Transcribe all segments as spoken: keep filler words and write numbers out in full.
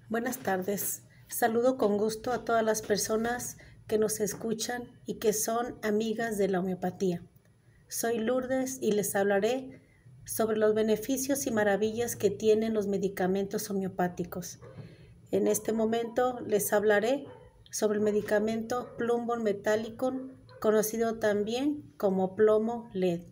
Buenas tardes. Saludo con gusto a todas las personas que nos escuchan y que son amigas de la homeopatía. Soy Lourdes y les hablaré sobre los beneficios y maravillas que tienen los medicamentos homeopáticos. En este momento les hablaré sobre el medicamento Plumbon Metallicum, conocido también como plomo L E D.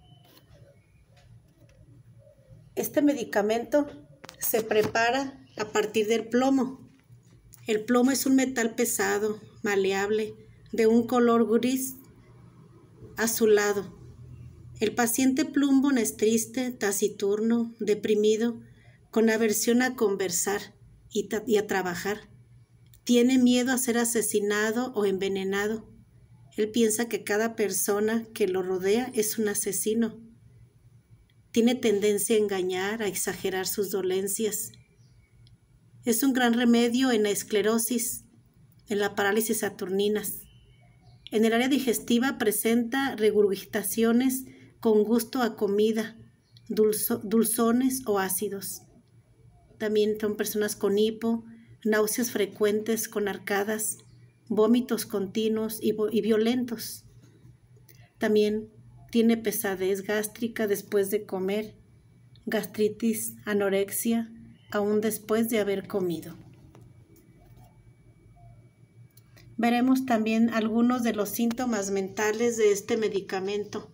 Este medicamento se prepara a partir del plomo. El plomo es un metal pesado, maleable, de un color gris azulado. El paciente Plumbon es triste, taciturno, deprimido, con aversión a conversar y, y a trabajar. Tiene miedo a ser asesinado o envenenado. Él piensa que cada persona que lo rodea es un asesino. Tiene tendencia a engañar, a exagerar sus dolencias. Es un gran remedio en la esclerosis, en la parálisis saturninas. En el área digestiva presenta regurgitaciones con gusto a comida, dulzo, dulzones o ácidos. También son personas con hipo, náuseas frecuentes con arcadas, vómitos continuos y, y violentos. También tiene pesadez gástrica después de comer, gastritis, anorexia, aún después de haber comido. Veremos también algunos de los síntomas mentales de este medicamento.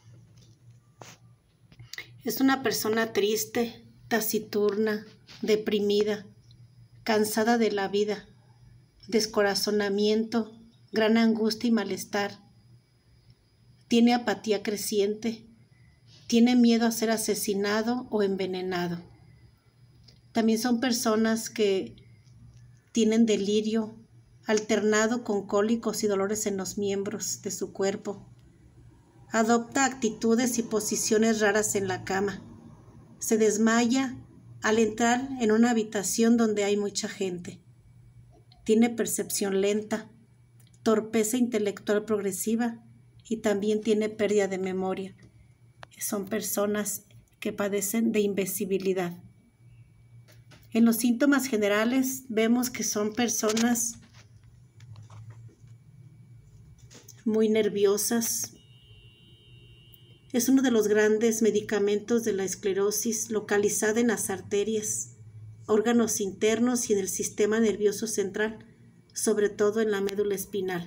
Es una persona triste, taciturna, deprimida, cansada de la vida, descorazonamiento, gran angustia y malestar. Tiene apatía creciente, tiene miedo a ser asesinado o envenenado. También son personas que tienen delirio alternado con cólicos y dolores en los miembros de su cuerpo. Adopta actitudes y posiciones raras en la cama. Se desmaya al entrar en una habitación donde hay mucha gente. Tiene percepción lenta, torpeza intelectual progresiva y también tiene pérdida de memoria. Son personas que padecen de invisibilidad. En los síntomas generales vemos que son personas muy nerviosas. Es uno de los grandes medicamentos de la esclerosis, localizada en las arterias, órganos internos y en el sistema nervioso central, sobre todo en la médula espinal.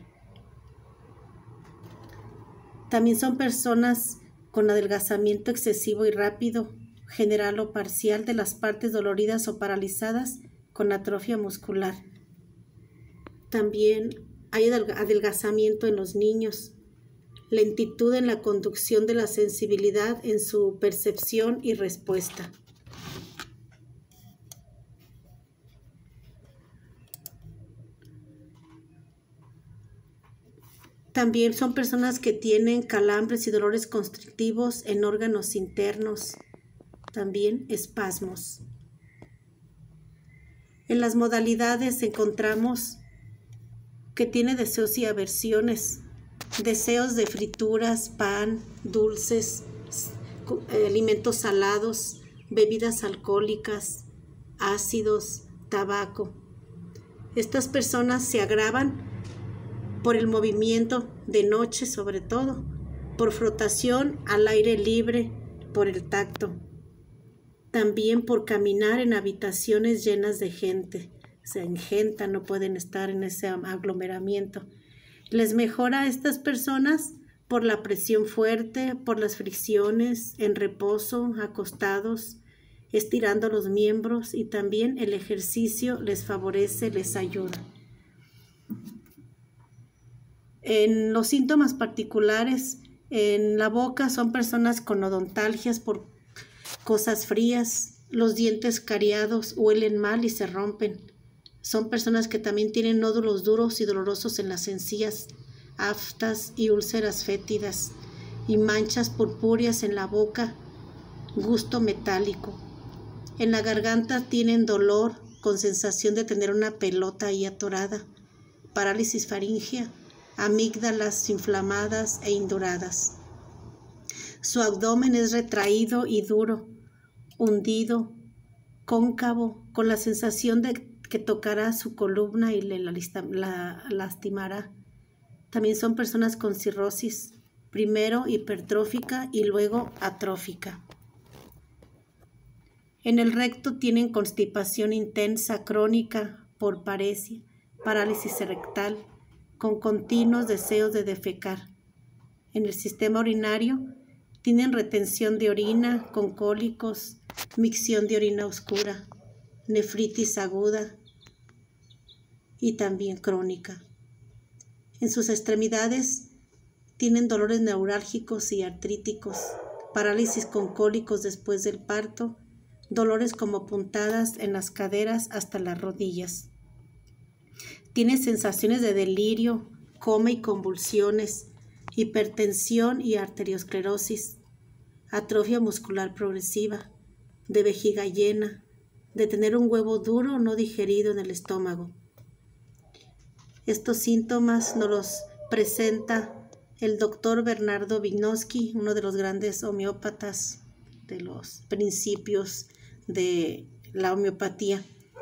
También son personas con adelgazamiento excesivo y rápido, general o parcial de las partes doloridas o paralizadas con atrofia muscular. También hay adelgazamiento en los niños, lentitud en la conducción de la sensibilidad en su percepción y respuesta. También son personas que tienen calambres y dolores constrictivos en órganos internos, también espasmos. En las modalidades encontramos que tiene deseos y aversiones, deseos de frituras, pan, dulces, alimentos salados, bebidas alcohólicas, ácidos, tabaco. Estas personas se agravan por el movimiento de noche, sobre todo, por frotación al aire libre, por el tacto. También por caminar en habitaciones llenas de gente. Se engentan, no pueden estar en ese aglomeramiento. Les mejora a estas personas por la presión fuerte, por las fricciones, en reposo, acostados, estirando los miembros, y también el ejercicio les favorece, les ayuda. En los síntomas particulares, en la boca son personas con odontalgias por cosas frías, los dientes cariados huelen mal y se rompen. Son personas que también tienen nódulos duros y dolorosos en las encías, aftas y úlceras fétidas, y manchas purpúreas en la boca, gusto metálico. En la garganta tienen dolor con sensación de tener una pelota ahí atorada, parálisis faríngea, amígdalas inflamadas e induradas. Su abdomen es retraído y duro, hundido, cóncavo, con la sensación de que tocará su columna y le la, la lastimará. También son personas con cirrosis, primero hipertrófica y luego atrófica. En el recto tienen constipación intensa crónica por paresia, parálisis rectal, con continuos deseos de defecar. En el sistema urinario tienen retención de orina con cólicos, micción de orina oscura, nefritis aguda y también crónica. En sus extremidades tienen dolores neurálgicos y artríticos, parálisis con cólicos después del parto, dolores como puntadas en las caderas hasta las rodillas. Tiene sensaciones de delirio, coma y convulsiones, hipertensión y arteriosclerosis, atrofia muscular progresiva, de vejiga llena, de tener un huevo duro no digerido en el estómago. Estos síntomas nos los presenta el doctor Bernardo Vygotsky, uno de los grandes homeópatas de los principios de la homeopatía.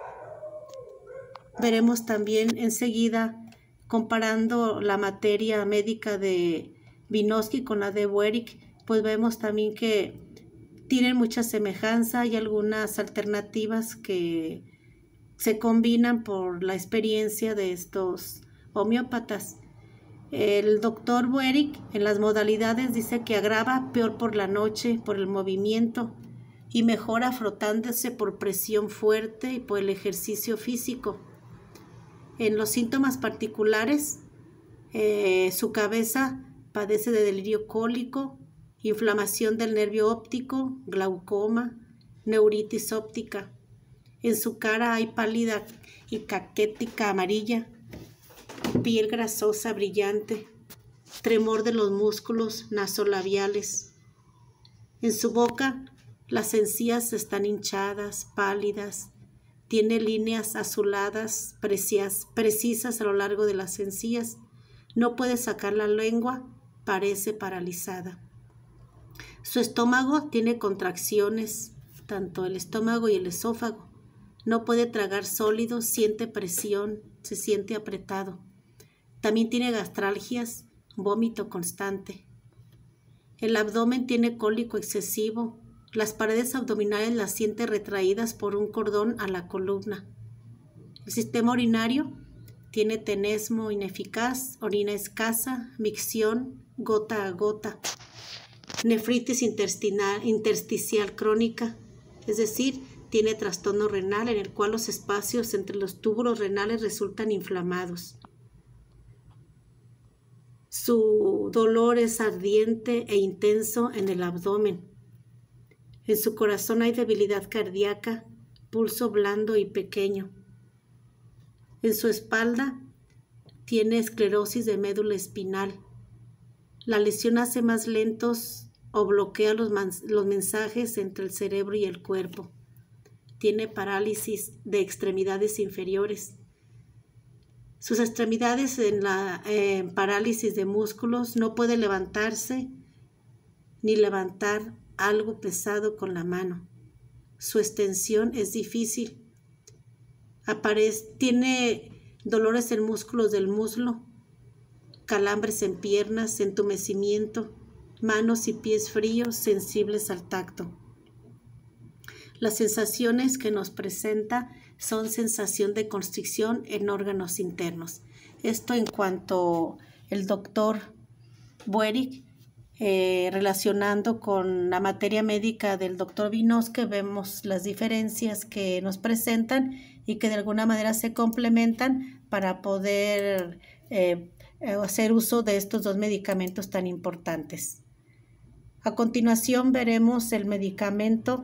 Veremos también enseguida, comparando la materia médica de Vygotsky con la de Boerick, pues vemos también que tienen mucha semejanza y algunas alternativas que se combinan por la experiencia de estos homeópatas. El doctor Boerick en las modalidades dice que agrava peor por la noche, por el movimiento, y mejora frotándose por presión fuerte y por el ejercicio físico. En los síntomas particulares, eh, su cabeza padece de delirio cólico, inflamación del nervio óptico, glaucoma, neuritis óptica. En su cara hay pálida y caquética amarilla, piel grasosa brillante, tremor de los músculos nasolabiales. En su boca las encías están hinchadas, pálidas, tiene líneas azuladas precisas, precisas a lo largo de las encías, no puede sacar la lengua, parece paralizada. Su estómago tiene contracciones, tanto el estómago y el esófago. No puede tragar sólidos, siente presión, se siente apretado. También tiene gastralgias, vómito constante. El abdomen tiene cólico excesivo. Las paredes abdominales las siente retraídas por un cordón a la columna. El sistema urinario tiene tenesmo ineficaz, orina escasa, micción, gota a gota. Nefritis intestinal, intersticial crónica, es decir, tiene trastorno renal en el cual los espacios entre los túbulos renales resultan inflamados. Su dolor es ardiente e intenso en el abdomen. En su corazón hay debilidad cardíaca, pulso blando y pequeño. En su espalda tiene esclerosis de médula espinal. La lesión hace más lentos o bloquea los, los mensajes entre el cerebro y el cuerpo. Tiene parálisis de extremidades inferiores. Sus extremidades en la eh, parálisis de músculos, no puede levantarse ni levantar algo pesado con la mano. Su extensión es difícil. Aparece, tiene dolores en músculos del muslo, calambres en piernas, entumecimiento, manos y pies fríos, sensibles al tacto. Las sensaciones que nos presenta son sensación de constricción en órganos internos. Esto en cuanto el doctor Boerick, eh, relacionando con la materia médica del doctor Vygotsky, vemos las diferencias que nos presentan y que de alguna manera se complementan para poder eh, hacer uso de estos dos medicamentos tan importantes. A continuación veremos el medicamento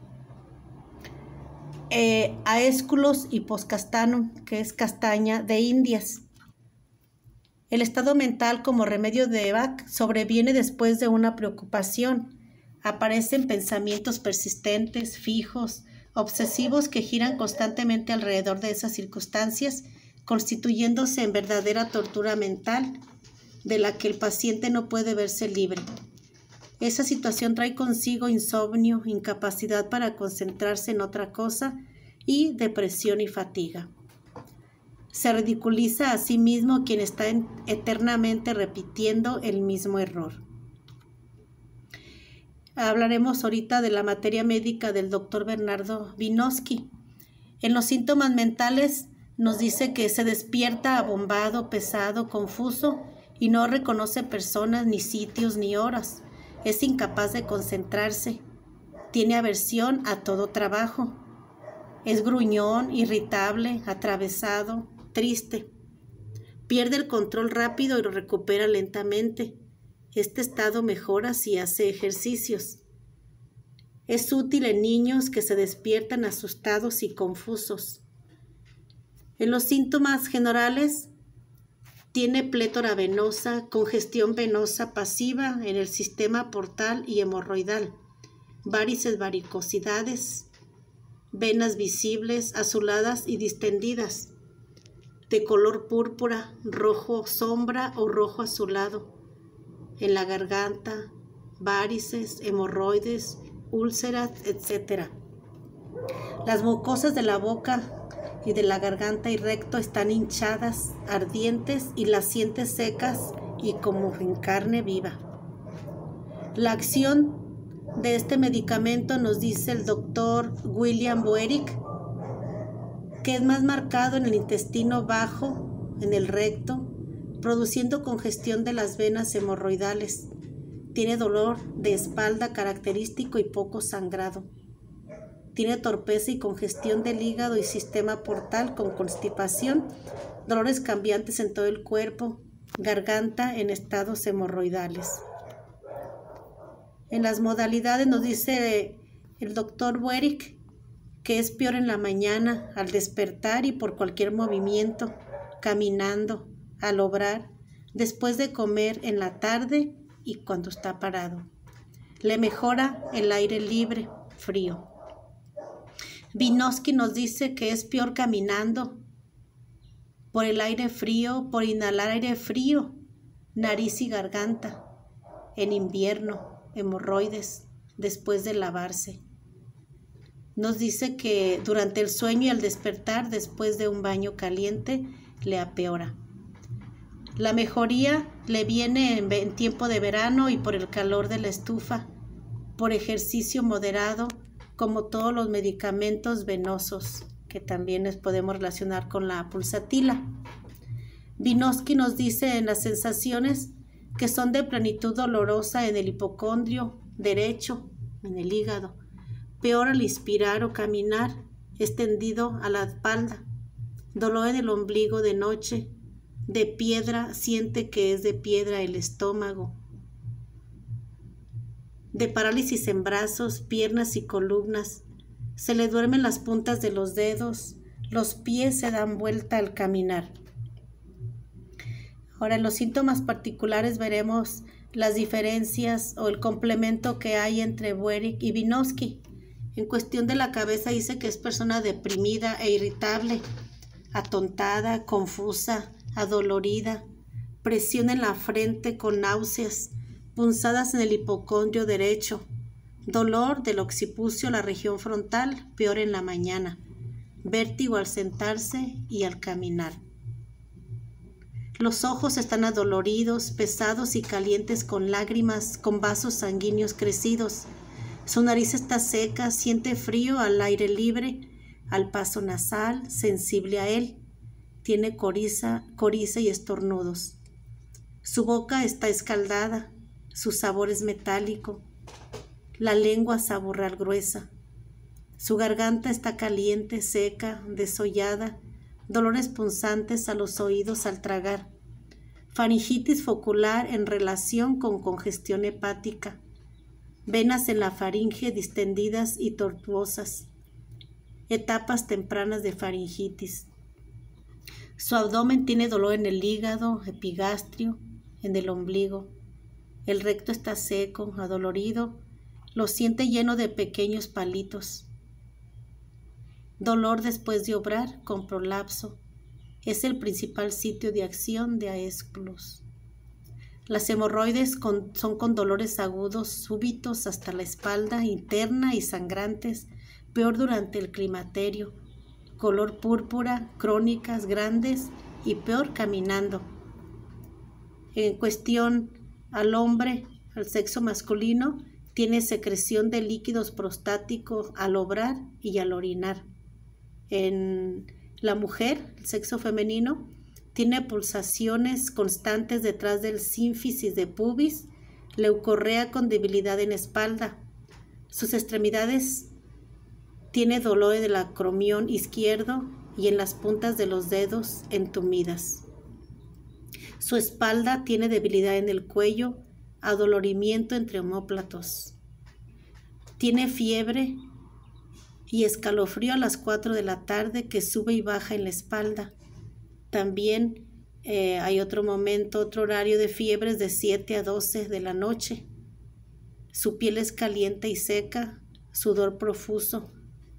Eh, Aesculus hiposcastanum, que es castaña de Indias. El estado mental como remedio de Bach sobreviene después de una preocupación. Aparecen pensamientos persistentes, fijos, obsesivos que giran constantemente alrededor de esas circunstancias, constituyéndose en verdadera tortura mental de la que el paciente no puede verse libre. Esa situación trae consigo insomnio, incapacidad para concentrarse en otra cosa y depresión y fatiga. Se ridiculiza a sí mismo quien está eternamente repitiendo el mismo error. Hablaremos ahorita de la materia médica del doctor Bernardo Vygotsky. En los síntomas mentales nos dice que se despierta abombado, pesado, confuso y no reconoce personas, ni sitios, ni horas. Es incapaz de concentrarse. Tiene aversión a todo trabajo. Es gruñón, irritable, atravesado, triste. Pierde el control rápido y lo recupera lentamente. Este estado mejora si hace ejercicios. Es útil en niños que se despiertan asustados y confusos. En los síntomas generales, tiene plétora venosa, congestión venosa pasiva en el sistema portal y hemorroidal, varices, varicosidades, venas visibles, azuladas y distendidas, de color púrpura, rojo sombra o rojo azulado, en la garganta, varices, hemorroides, úlceras, etcétera. Las mucosas de la boca y de la garganta y recto están hinchadas, ardientes y las sientes secas y como en carne viva. La acción de este medicamento nos dice el doctor William Boerick que es más marcado en el intestino bajo, en el recto, produciendo congestión de las venas hemorroidales. Tiene dolor de espalda característico y poco sangrado. Tiene torpeza y congestión del hígado y sistema portal con constipación, dolores cambiantes en todo el cuerpo, garganta en estados hemorroidales. En las modalidades nos dice el doctor Boerick que es peor en la mañana, al despertar y por cualquier movimiento, caminando, al obrar, después de comer en la tarde y cuando está parado. Le mejora el aire libre, frío. Vygotsky nos dice que es peor caminando, por el aire frío, por inhalar aire frío, nariz y garganta, en invierno, hemorroides, después de lavarse. Nos dice que durante el sueño y al despertar, después de un baño caliente, le apeora. La mejoría le viene en, en tiempo de verano y por el calor de la estufa, por ejercicio moderado, como todos los medicamentos venosos, que también les podemos relacionar con la pulsatila. Vygotsky nos dice en las sensaciones que son de plenitud dolorosa en el hipocondrio derecho, en el hígado, peor al inspirar o caminar, extendido a la espalda, dolor en el ombligo de noche, de piedra, siente que es de piedra el estómago, de parálisis en brazos, piernas y columnas, se le duermen las puntas de los dedos, los pies se dan vuelta al caminar. Ahora, en los síntomas particulares veremos las diferencias o el complemento que hay entre Boerick y Vygotsky. En cuestión de la cabeza dice que es persona deprimida e irritable, atontada, confusa, adolorida, presión en la frente con náuseas, punzadas en el hipocondrio derecho, dolor del occipucio, la región frontal, peor en la mañana, vértigo al sentarse y al caminar. Los ojos están adoloridos, pesados y calientes con lágrimas, con vasos sanguíneos crecidos. Su nariz está seca, siente frío al aire libre, al paso nasal, sensible a él. Tiene coriza, coriza y estornudos. Su boca está escaldada, su sabor es metálico, la lengua saborral gruesa. Su garganta está caliente, seca, desollada, dolores punzantes a los oídos al tragar. Faringitis focular en relación con congestión hepática. Venas en la faringe distendidas y tortuosas. Etapas tempranas de faringitis. Su abdomen tiene dolor en el hígado, epigastrio, en el ombligo. El recto está seco, adolorido, lo siente lleno de pequeños palitos. Dolor después de obrar con prolapso. Es el principal sitio de acción de Aeschylus. Las hemorroides con, son con dolores agudos, súbitos hasta la espalda, interna y sangrantes, peor durante el climaterio, color púrpura, crónicas grandes y peor caminando. En cuestión al hombre, al sexo masculino, tiene secreción de líquidos prostáticos al obrar y al orinar. En la mujer, el sexo femenino, tiene pulsaciones constantes detrás del sínfisis de pubis, leucorrea con debilidad en espalda. Sus extremidades tiene dolor del acromión izquierdo y en las puntas de los dedos entumidas. Su espalda tiene debilidad en el cuello, adolorimiento entre omóplatos. Tiene fiebre y escalofrío a las cuatro de la tarde que sube y baja en la espalda. También eh, hay otro momento, otro horario de fiebres de siete a doce de la noche. Su piel es caliente y seca, sudor profuso.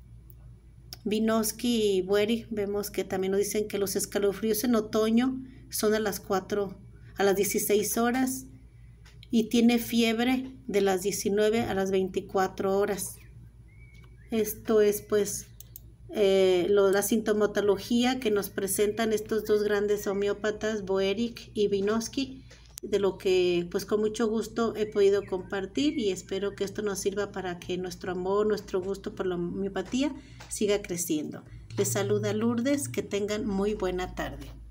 Vynosky y Buery vemos que también nos dicen que los escalofríos en otoño son a las cuatro, a las dieciséis horas y tiene fiebre de las diecinueve a las veinticuatro horas. Esto es pues eh, lo, la sintomatología que nos presentan estos dos grandes homeópatas, Buery y Vynosky, de lo que pues con mucho gusto he podido compartir y espero que esto nos sirva para que nuestro amor, nuestro gusto por la homeopatía siga creciendo. Les saluda Lourdes, que tengan muy buena tarde.